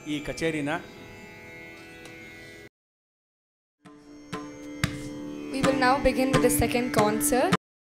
ಈ ಕಚೇರಿನ. We will now begin with the second concert.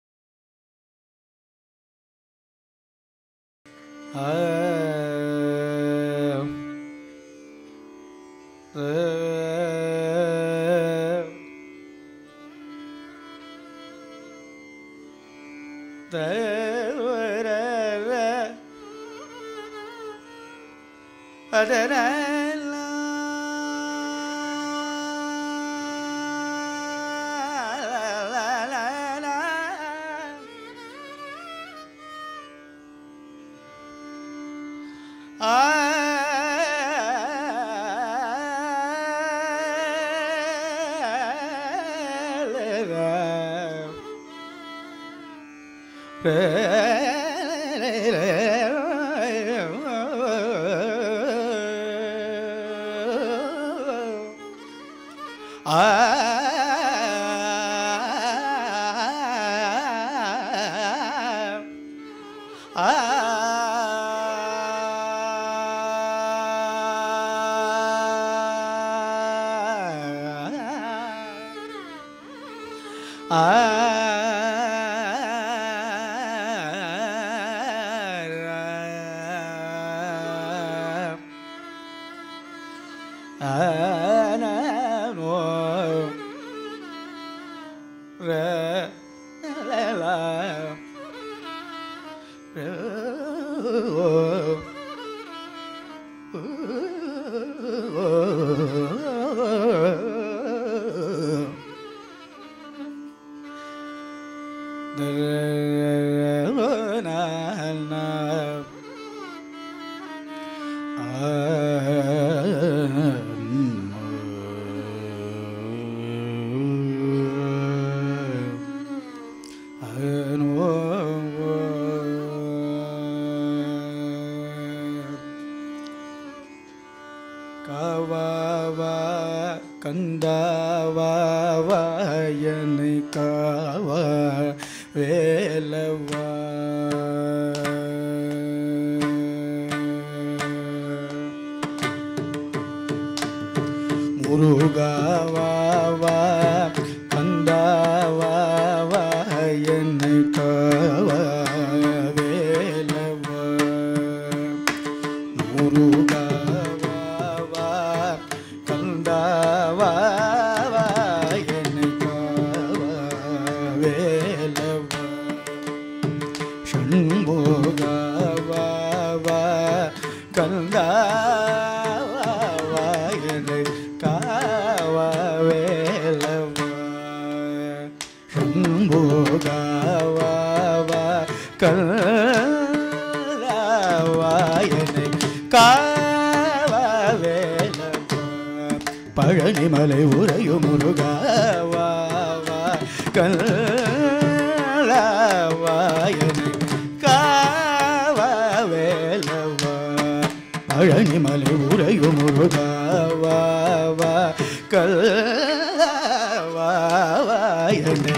Palanimalai உரையு முருகா வா வா கல்லாவாயனை காவவேலவா. பழனிமலை உரையு முருகா வா வா கல்லாவாயனை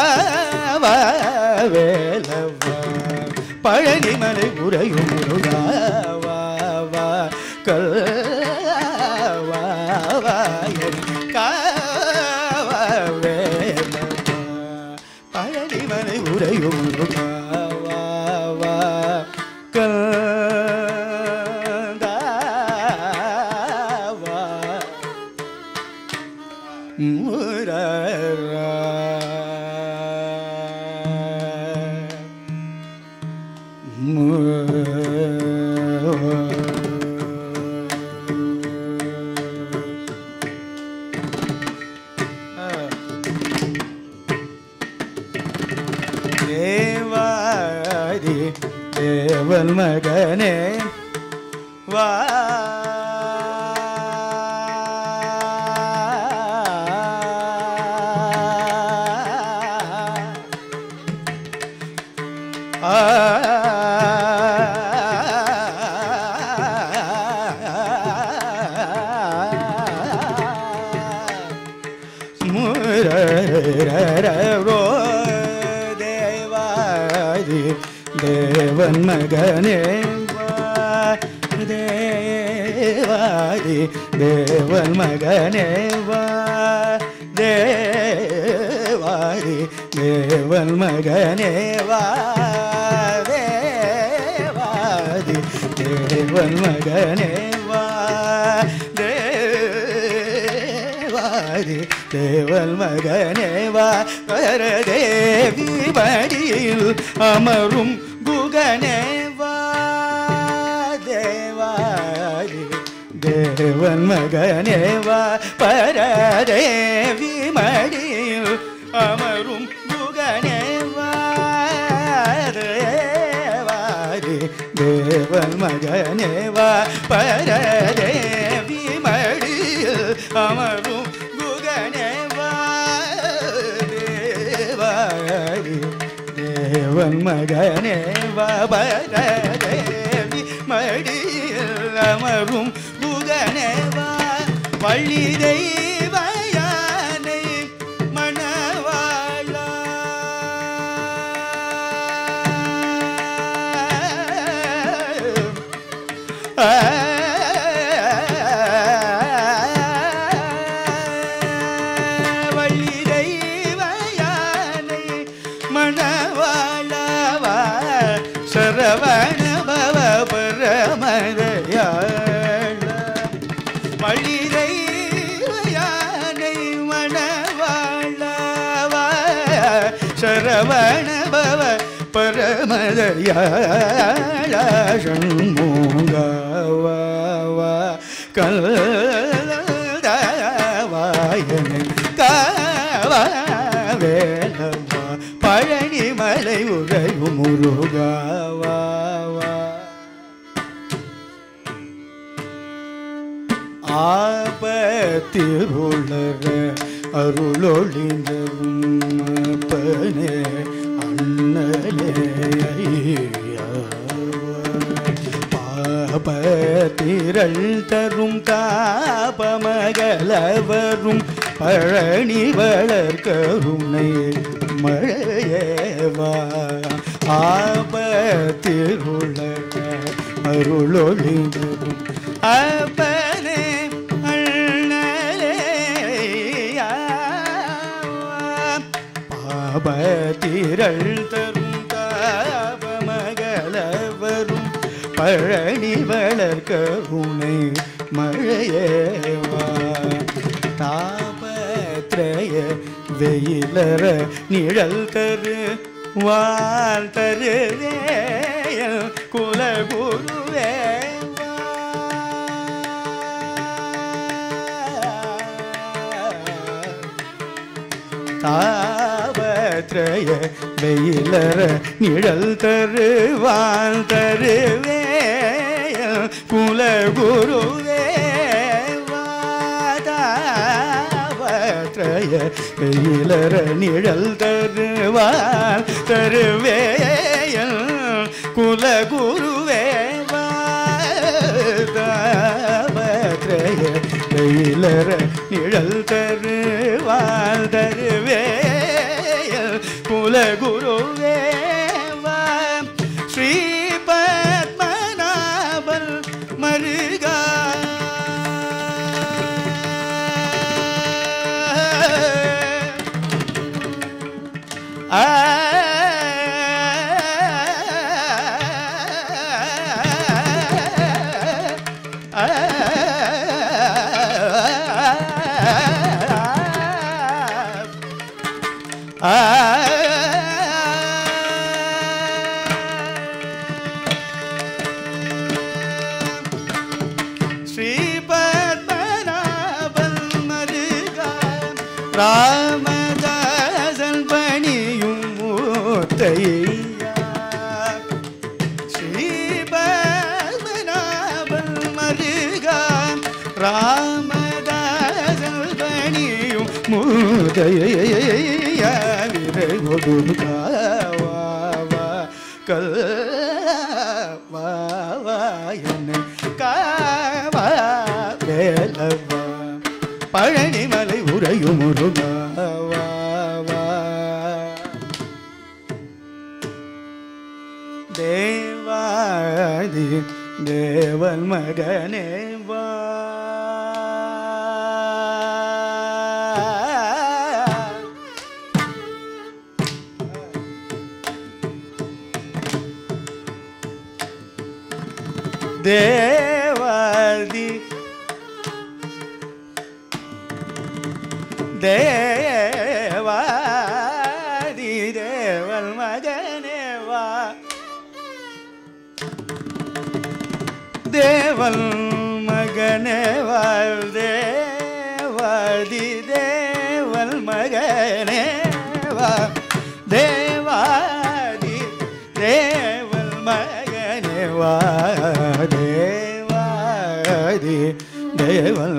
காவவேலவா. பழனிமலை உரையு முருகா வா வா பழனிமலை உரையும் தேவாதி தேவன் மகனே வா தேவன் மகனே தேவாதி தேவாதி தேவன் மகனே வா தேவாதி தேவன் மகனே வா தேவாதி தேவன் மகனே வா தேவாதி தேவன் மகனே வா பரதேவி மடியில் அமரும் குகனே வா தேவாதி தேவன் மகனே வா பரதேவி மடியில் அமரும் குகனே வா தேவாதி தேவன் மகனே வா பரதேவி மடியில் அமரும் குகனே வா தேவாதி தேவன் மகனே வா பரதேவி மடியில் அமரும் குகனே வா வள்ளி தெய்வ யானை மணவாளா வள்ளி தெய்வ யானை மணவாளவா சரவண பவ பரமதயாள வள்ளி தெய்வ யானை மணவாளவா சரவண பவ பரமதயாள சண்முகவா கல்தவாயனை காவேலவா பழனி மலை உறையும் முருகாவா ஆபத்திருளர அருளொளிந்தரும் அப்பனே அண்ணலே பாபத்திரள் தரும் காபமகலவரும் பழனி வளர்கருணை மழையேவா ஆபத்திருளர அருளொளிந்தரும் அப்பனே பாபத்திரள் தரும் தாபமகலவரும் பழனி வளர்கருணை மழையேவா தாபத்ரய வெயிலற நிழல் தரு வால் தருவே குலகுருவே தாபத்ரய வெயிலற நிழல் தருவான் தருவே குலகுருவே தாபத்ரய வெயிலற நிழல் தருவான் தருவே குலகுருவே தாபத்ரய வெயிலற நிழல் தருவான் தருவே குலகுருவே ஸ்ரீ பத்மநாபன் மருகா ஸ்ரீ பத்மநாபன் மருகா ராமதாசன் பணியும் மூத்தையா ஸ்ரீ பத்மநாபன் மருகா ராமதாசன் பணியும் மூத்தையா விரைவொடு காவா கல்வாவா என்னை காவா வேலவா பழனி மலை உறையும் முருகாவா தேவாதி தேவன் மகனே வா தேவாதி தேவாதி தேவல் மகனேவா தேவல் மகனேவா தேவாதி தேவல் மகனேவா தேவாதி தேவல் மகனேவா தேவாதி தேவல்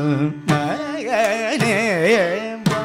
மகனேவா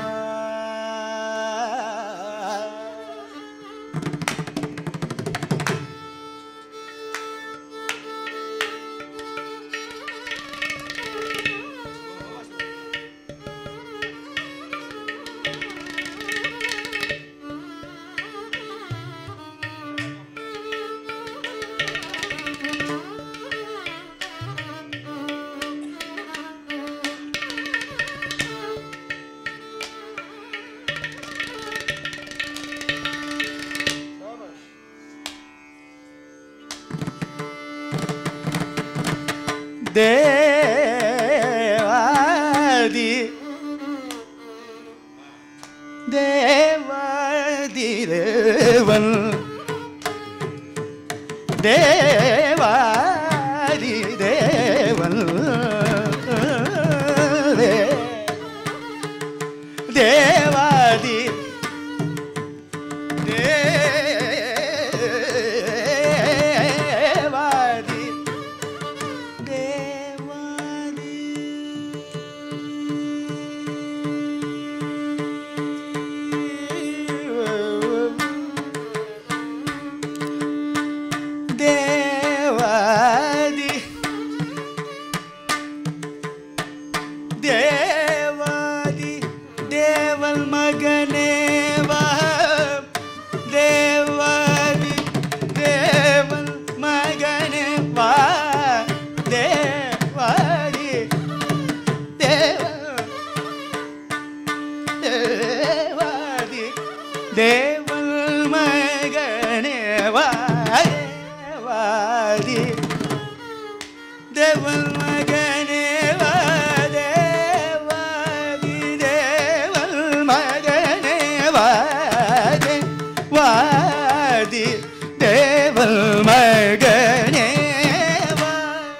தேவாதி தேவாதி தேவன் தேவாதி தேவன் தேவாதி தேவாதி தேவல் மகனேவா தேவாதி தேவல் மகனேவா தேவாதி தேவாதி தேவல் மகனேவா தேவாதி தேவல் மகனேவா தேவாதி தேவல் மகனேவா தேவாதி தேவல் மகனேவா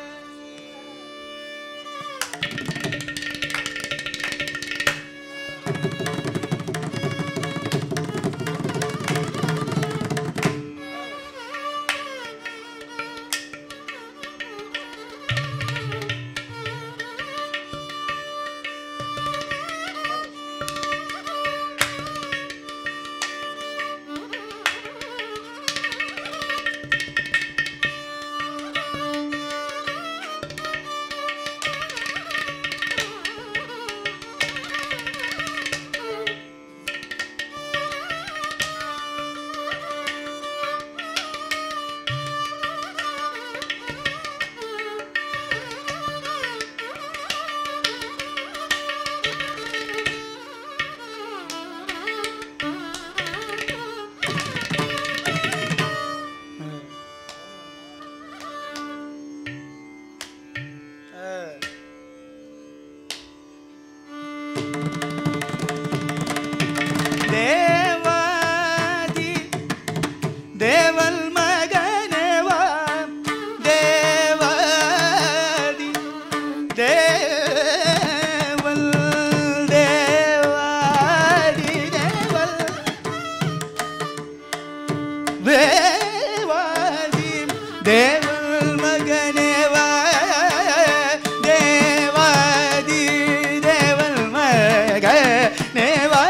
தேவாதி தேவல் மகனேவா தேவாதி தேவல் தேவாதி தேவல் தேவாதி தேவல் மகனேவா தேவாதி தேவல் மகனேவா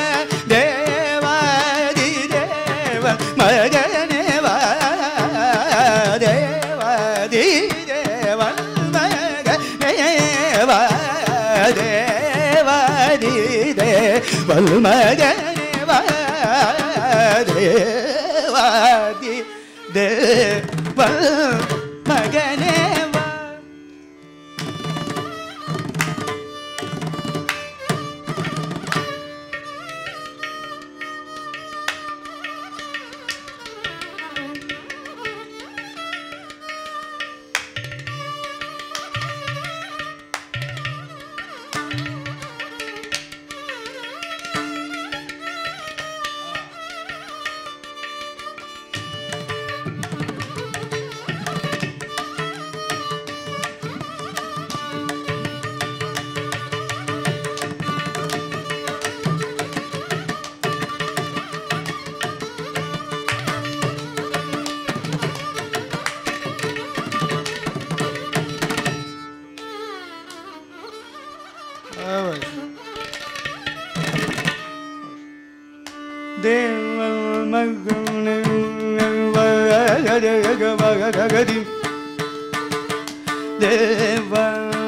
தேவாதி தேவல் மகனேவா தேவாதி தேவல் மகனேவா தேவாதி தேவல் மகனேவா தேவாதி தேவல் மகனேவா தேவ தேவா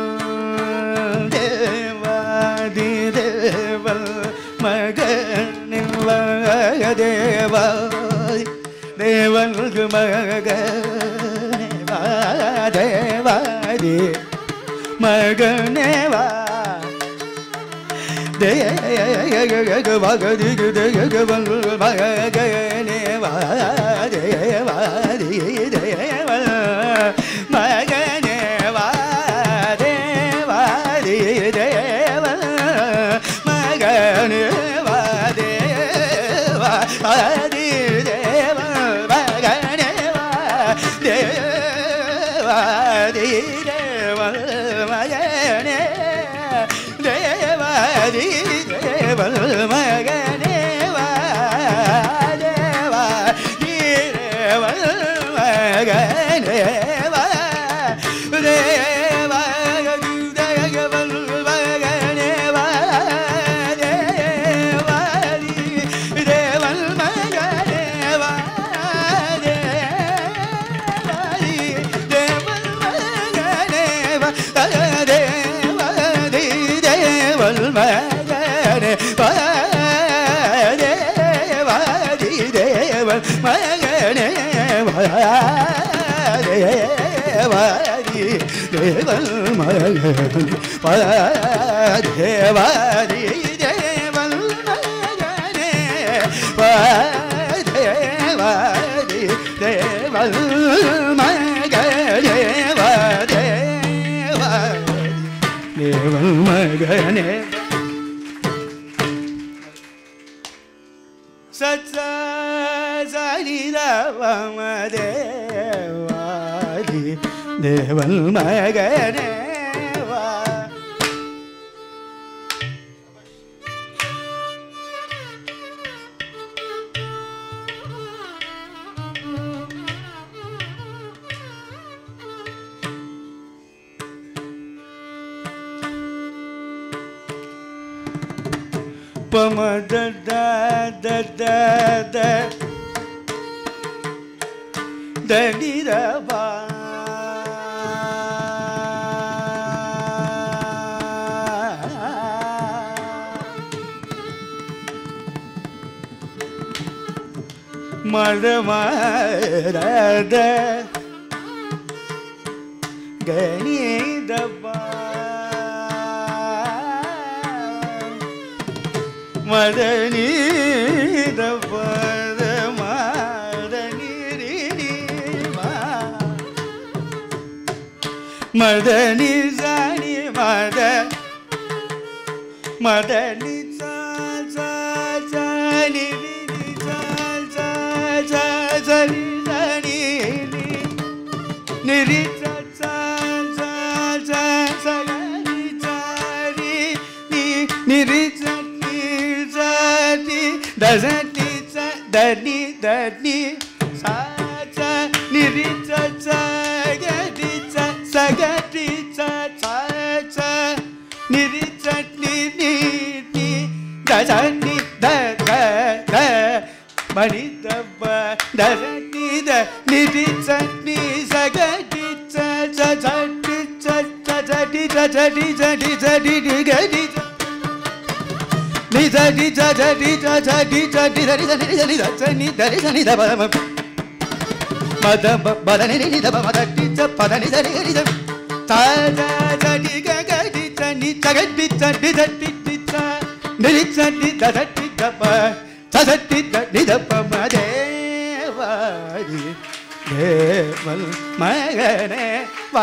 தேவாதி தேவல் மகனிவ தேவா தேவல்கு மகனேவா தேவாதி மகனேவா தேவகதி தேவல் மகனேவா தேவாதி தேவல் மகனே தேவல் மகனேவா பமத த த த த தனிரபா மதமரத கணிதபா மதனிதபத மதனிரினிமா மதனிசனி மத மதனி சனி நிரி நிரி தசனி தனி தனி ச நிரி சகடி சகடி ச நிரி சட்னி நீ தசனி த மணி தப்ப தசனி த நிதி சட்னி சகடி சடி சடி சடி சடி சடி கடி நிதி சடி சடி சடி சடி சடி சடி சனி தரி சனி தப மத பதனி நித மதடி பதனி சரி கடி சடி கடி சனி சகடி சடி சடி நிதி சடி தடி தப்ப சசட்டி நிதப்பம தேவாரி தேவல் மகனே வா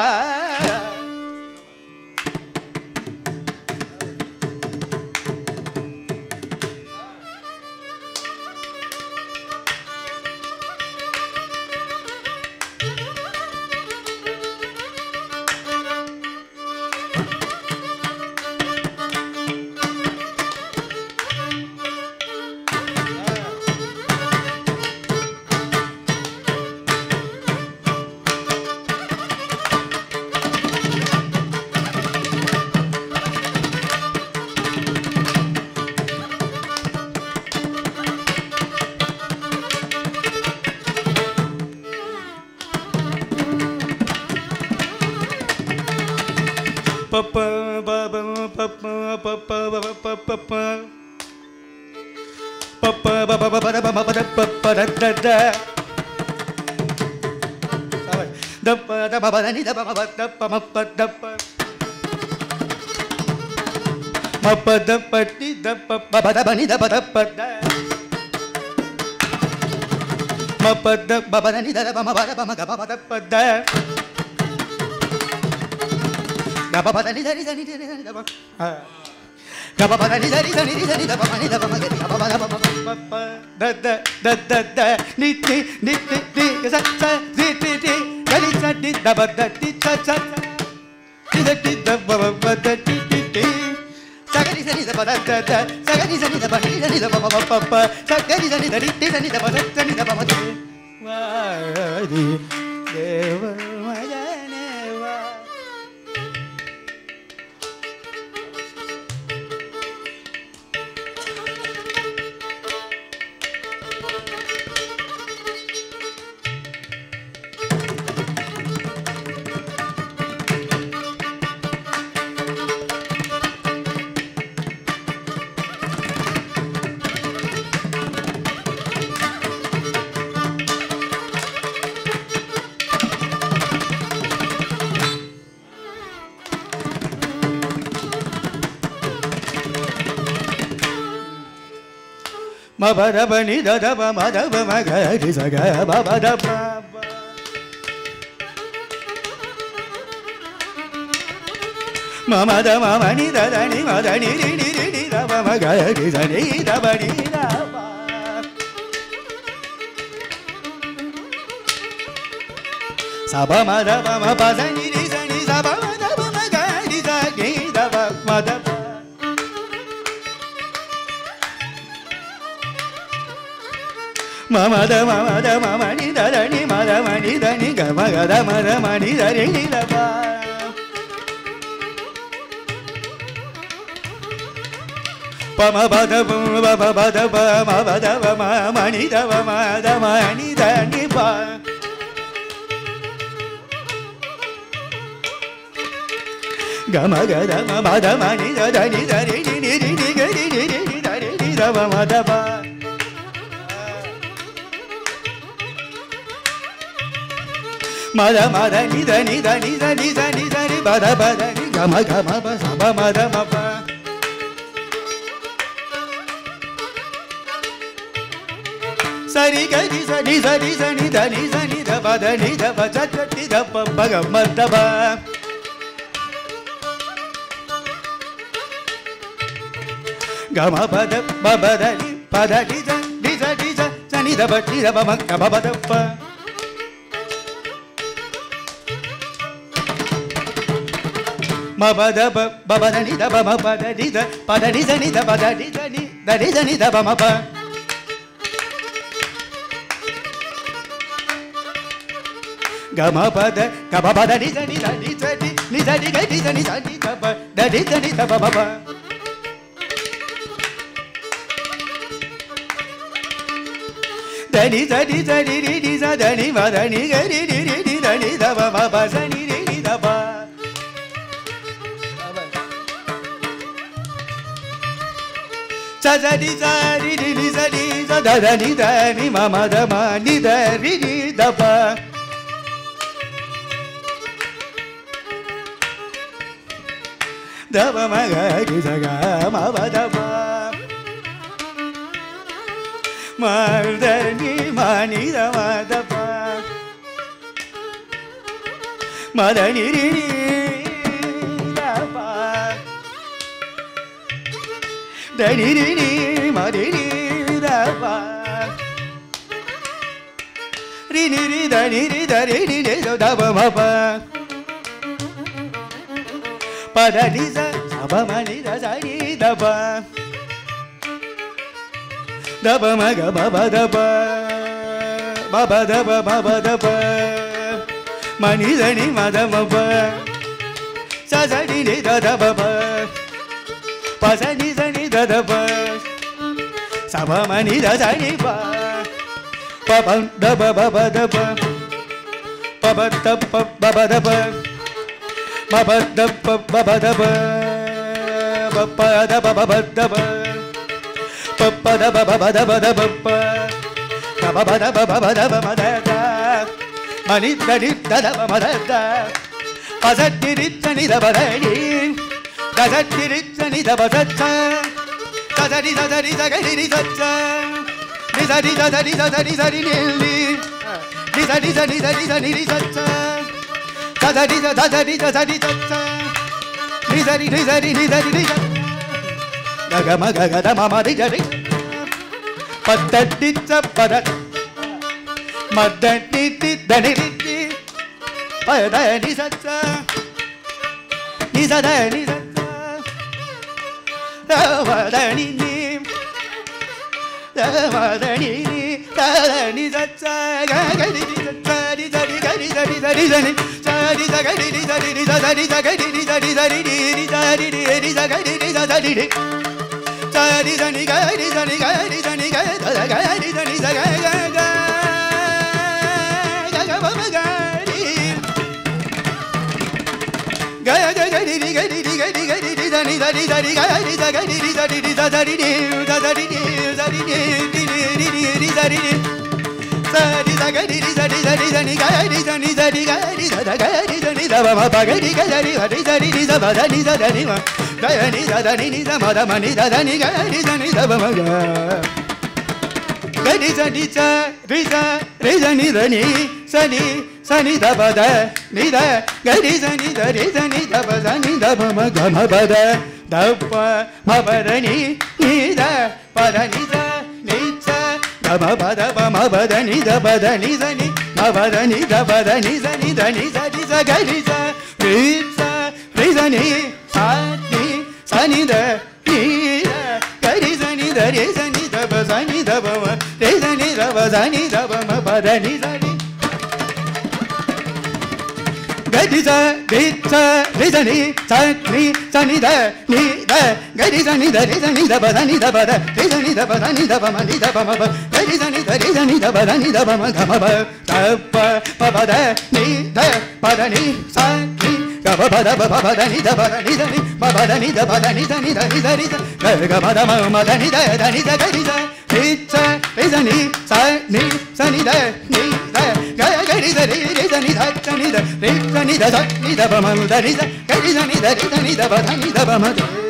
Mabadabani dadaba madaba magari saga babadaba Mamada mamani dadani madani rini rini daba magari zani dabani daba Saba madaba mabazani rizani saba madaba magari zani daba madaba Mamada mamada mamani dadani madamani dani gamagada madamani darini daba Pama bada baba bada bama bada bama mani daba madamani dani ba Gamagada madamani dadani darini rini rini darini daba madaba Mada mada ni da ni da ni da ni da ni da ni bada bada ni gama gama ba saba mada mapa Sari ga ni sa ni sa ni sa ni da ni sa ni da bada ni da ba cha cha ni da ba ba ga mada ba Gama bada ba bada ni pada ni sa ni da ba ni da ba ma ga ba bada ba Mabada baba ni da ba mabada ni da pada ni ni da bada ni da ni da ba maba Gama pada gaba bada ni da ni da ni da ni da ni ga ni da ni da ni da ba da ni da ba maba Da ni da ni da ni da ni ma da ni ga ni da ni da ba maba sa ni da ba Sa sa di sa di ni sa di sa da da ni ma ma da ma ni da ri ni da ba Da ba ma ga ni sa ga ma ba da ba Ma da ni ma ni da ma da ba Ma da ni ri ni da ba Da ni ni ni ma ni ni da ba Ri ni ri da ni da ba ma ba Pa da ni sa ba ma ni da sa ni da ba Da ba ma ga ba ba da ba Ba ba da ba Ma ni da ni ma da ma ba Sa sa ni da ba ba Pa sa ni da ba Sa ba ma ni da sa ni ba Pa ba da ba da ba Pa ba da ba da ba Ni da ba